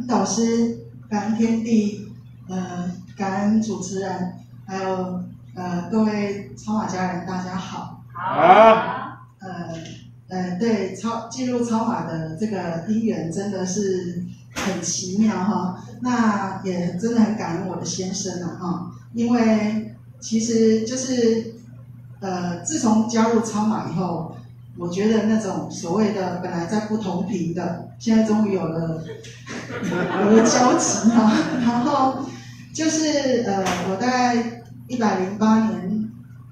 导师，感恩天地，感恩主持人，还有各位超马家人，大家好。 好。 对，进入超马的这个因缘真的是很奇妙哈。那也真的很感恩我的先生啊哈，因为其实就是自从加入超马以后，我觉得那种所谓的本来在不同频的，现在终于有了交集哈。然后就是我大概108年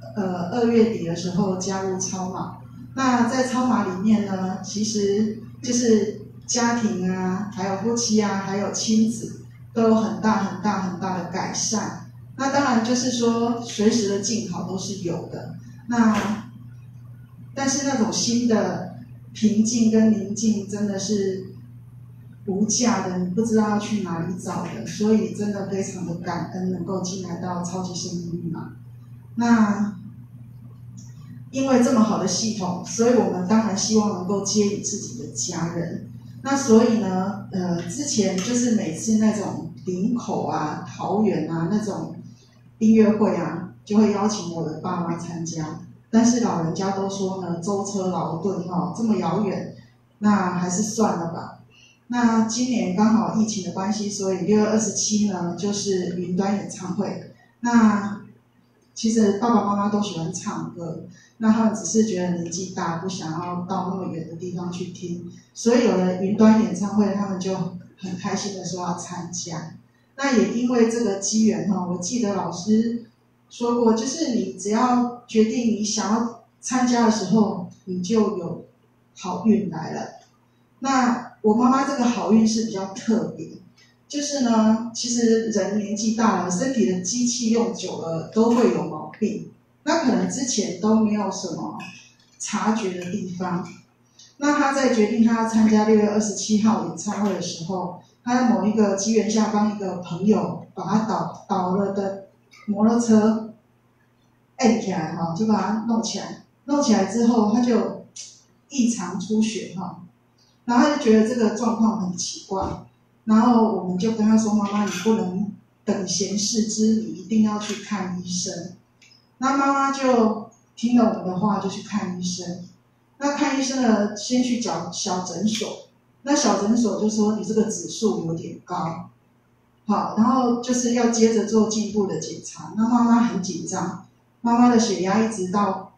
2月底的时候加入超马。那在超马里面呢，其实就是家庭啊，还有夫妻啊，还有亲子都有很大的改善。那当然就是说随时的静好都是有的。那但是那种心的平静跟宁静真的是无价的，你不知道要去哪里找的，所以真的非常的感恩能够进来到超级生命密码。那因为这么好的系统，所以我们当然希望能够接引自己的家人。那所以呢，之前就是每次那种林口啊、桃园啊那种音乐会啊，就会邀请我的爸妈参加。但是老人家都说呢，舟车劳顿哈，这么遥远，那还是算了吧。那今年刚好疫情的关系，所以6月27呢，就是云端演唱会。那其实爸爸妈妈都喜欢唱歌，那他们只是觉得年纪大，不想要到那么远的地方去听，所以有了云端演唱会，他们就很开心的说要参加。那也因为这个机缘哈，我记得老师说过，就是你只要决定你想要参加的时候，你就有好运来了。那我妈妈这个好运是比较特别。就是呢，其实人年纪大了，身体的机器用久了都会有毛病，那可能之前都没有什么察觉的地方。那他在决定他要参加6月27号演唱会的时候，他在某一个机缘下帮一个朋友把他倒了的摩托车按起来哈，就把它弄起来。弄起来之后，他就异常出血哈，然后他就觉得这个状况很奇怪。然后我们就跟他说：“妈妈，你不能等闲视之，你一定要去看医生。”那妈妈就听了我们的话，就去看医生。那看医生呢，先去找小诊所。那小诊所就说你这个指数有点高，好，然后就是要接着做进一步的检查。那妈妈很紧张，妈妈的血压一直到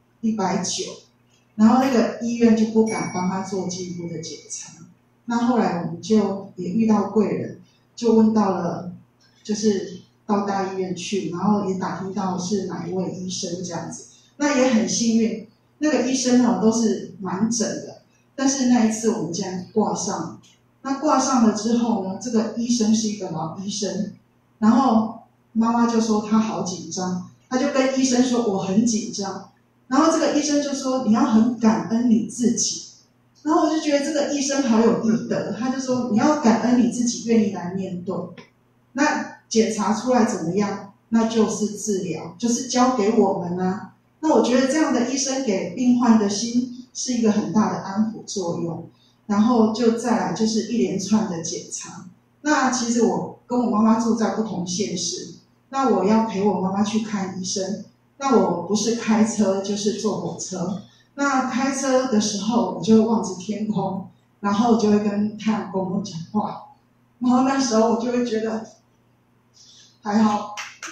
190，然后那个医院就不敢帮她做进一步的检查。那后来我们就也遇到贵人，就问到了，就是到大医院去，然后也打听到是哪一位医生这样子。那也很幸运，那个医生呢都是蛮诊的，但是那一次我们竟然挂上。那挂上了之后呢，这个医生是一个老医生，然后妈妈就说她好紧张，她就跟医生说我很紧张，然后这个医生就说你要很感恩你自己。然后我就觉得这个医生好有医德，他就说你要感恩你自己愿意来面对，那检查出来怎么样，那就是治疗，就是交给我们啊。那我觉得这样的医生给病患的心是一个很大的安抚作用。然后就再来就是一连串的检查。那其实我跟我妈妈住在不同县市，那我要陪我妈妈去看医生，那我不是开车就是坐火车。那开车的时候，我就会望着天空，然后我就会跟太阳公公讲话，然后那时候我就会觉得还好，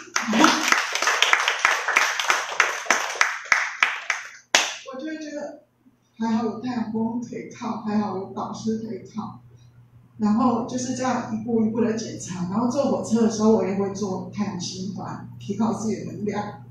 我就会觉得还好有太阳公公可以靠，还好有导师可以靠，然后就是这样一步一步的检查。然后坐火车的时候，我也会做太阳心法，提高自己的能量，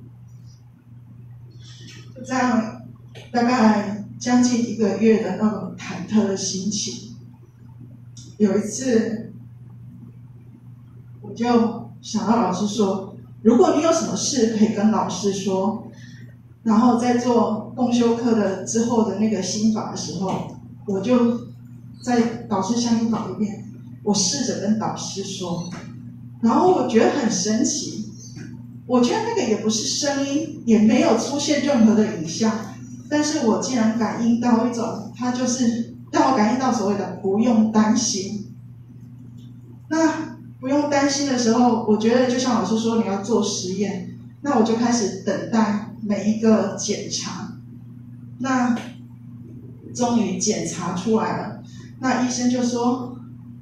就这样。大概将近1个月的那种忐忑的心情。有一次，我就想到老师说，如果你有什么事可以跟老师说，然后在做共修课的之后的那个心法的时候，我就在导师相应法里面，我试着跟导师说，然后我觉得很神奇，我觉得那个也不是声音，也没有出现任何的影像。但是我竟然感应到一种，它就是让我感应到所谓的不用担心。 那不用担心的时候，我觉得就像老师说，你要做实验，那我就开始等待每一个检查。那终于检查出来了，那医生就说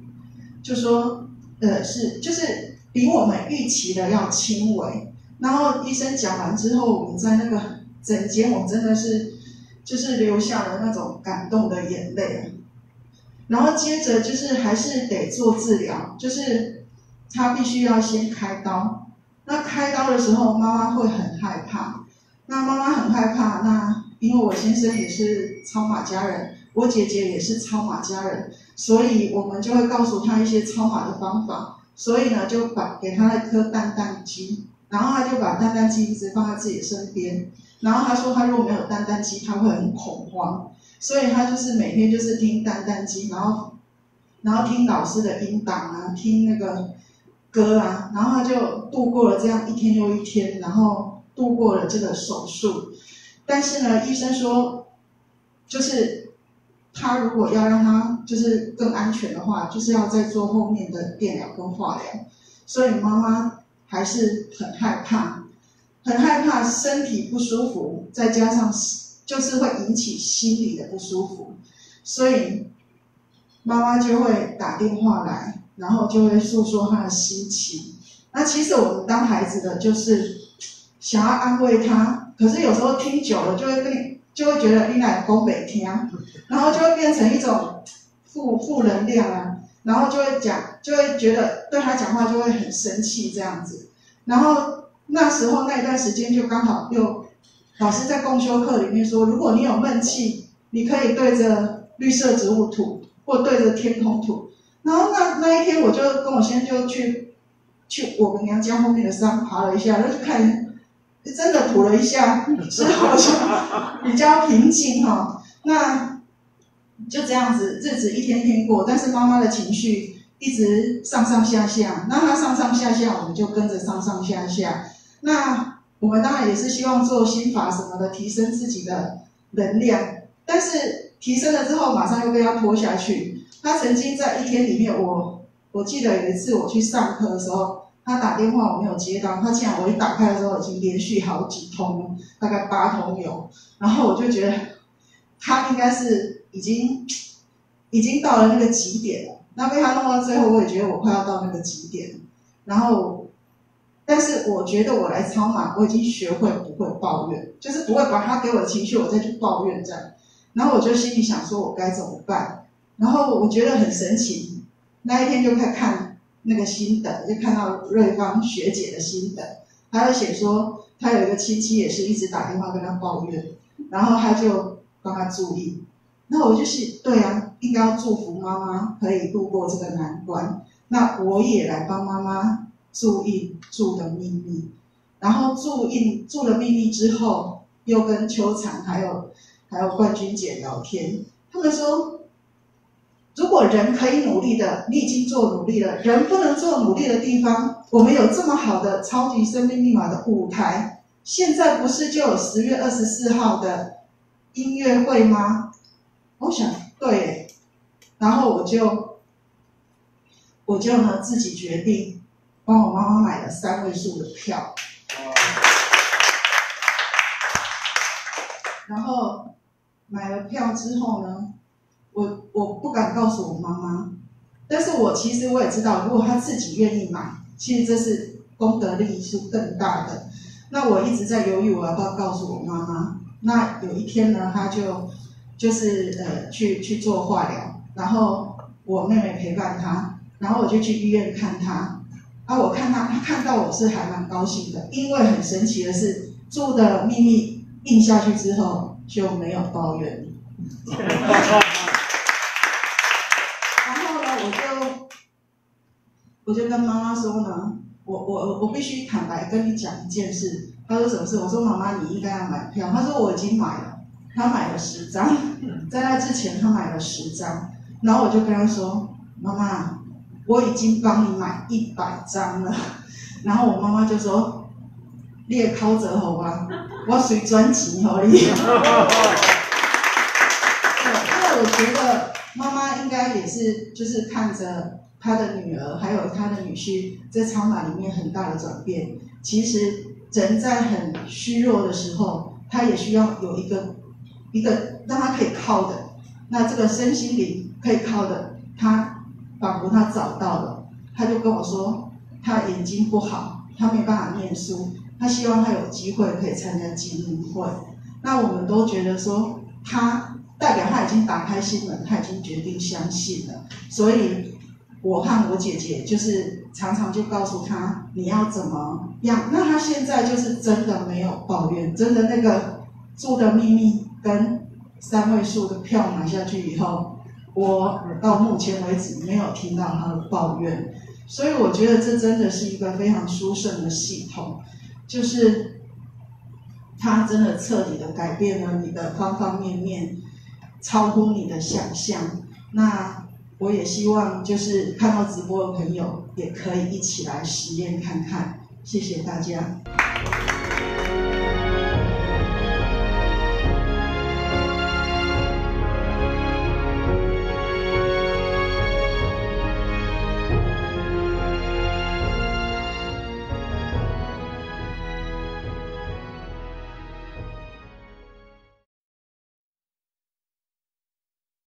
就是比我们预期的要轻微。然后医生讲完之后，我们在那个诊间，我真的是就是流下了那种感动的眼泪。然后接着就是还是得做治疗，就是他必须要先开刀。那开刀的时候，妈妈会很害怕。那妈妈很害怕，那因为我先生也是超马家人，我姐姐也是超马家人，所以我们就会告诉他一些超马的方法。所以呢，就给他一颗蛋蛋鸡，然后他就把蛋蛋鸡一直放在自己的身边。然后他说，他如果没有蛋蛋鸡，他会很恐慌，所以他就是每天就是听蛋蛋鸡，然后听老师的音档啊，听那个歌啊，然后他就度过了这样一天又一天，然后度过了这个手术。但是呢，医生说，就是他如果要让他就是更安全的话，就是要再做后面的电疗跟化疗。所以妈妈还是很害怕，很害怕身体不舒服，再加上就是会引起心理的不舒服，所以妈妈就会打电话来，然后就会诉说她的心情。那其实我们当孩子的就是想要安慰她，可是有时候听久了就会觉得你哪讲不听，然后就会变成一种负能量啊，然后就会觉得对她讲话就会很生气这样子。然后那时候那一段时间就刚好又老师在共修课里面说，如果你有闷气，你可以对着绿色植物吐，或对着天空吐。然后那一天我就跟我先生就去我们娘家后面的山爬了一下，然后就看真的吐了一下之后就比较平静哈。那就这样子日子一天天过，但是妈妈的情绪一直上上下下，那她上上下下，我们就跟着上上下下。那我们当然也是希望做心法什么的，提升自己的能量，但是提升了之后，马上又被他拖下去。他曾经在一天里面，我记得有一次我去上课的时候，他打电话我没有接到，他竟然我一打开的时候已经连续好几通，大概8通有，然后我就觉得他应该是已经到了那个极点了。那被他弄到最后，我也觉得我快要到那个极点了。然后，但是我觉得我来超马，我已经学会不会抱怨，就是不会把他给我的情绪我再去抱怨这样。然后我就心里想说，我该怎么办？然后我觉得很神奇，那一天就开始看那个心得，就看到瑞芳学姐的心得，她就写说，她有一个亲戚也是一直打电话跟她抱怨，然后她就帮她注意。那我就是对啊，应该要祝福妈妈可以度过这个难关。那我也来帮妈妈注印住的秘密，然后注了秘密之后，又跟秋蝉还有冠军姐聊天，他们说，如果人可以努力的，你已经做努力了，人不能做努力的地方，我们有这么好的超级生命密码的舞台，现在不是就有10月24号的音乐会吗？我想对，然后我就呢自己决定帮我妈妈买了3位数的票，然后买了票之后呢，我不敢告诉我妈妈，但是其实我也知道，如果她自己愿意买，其实这是功德利益是更大的。那我一直在犹豫我要不要告诉我妈妈。那有一天呢，她就是去做化疗，然后我妹妹陪伴她，然后我就去医院看她。我看她看到我是还蛮高兴的，因为很神奇的是，住的秘密印下去之后就没有抱怨。然后呢，我就跟妈妈说呢，我必须坦白跟你讲一件事。她说什么事？我说妈妈你应该要买票。她说我已经买了，她买了10张，在那之前她买了10张。然后我就跟她说，妈妈，我已经帮你买100张了。然后我妈妈就说，你也靠着好吧，我随专辑而已。对，因为我觉得妈妈应该也是就是看着他的女儿还有他的女婿在超马里面很大的转变。其实人在很虚弱的时候，他也需要有一个让他可以靠的，那这个身心灵可以靠的，他仿佛他找到了。他就跟我说，他眼睛不好，他没办法念书，他希望他有机会可以参加基督会。那我们都觉得说，他代表他已经打开心门，他已经决定相信了。所以我和我姐姐就是常常就告诉他你要怎么样。那他现在就是真的没有抱怨，真的那个住的秘密跟3位数的票买下去以后，我到目前为止没有听到他的抱怨。所以我觉得这真的是一个非常殊胜的系统，就是它真的彻底的改变了你的方方面面，超乎你的想象。那我也希望就是看到直播的朋友也可以一起来实验看看。谢谢大家。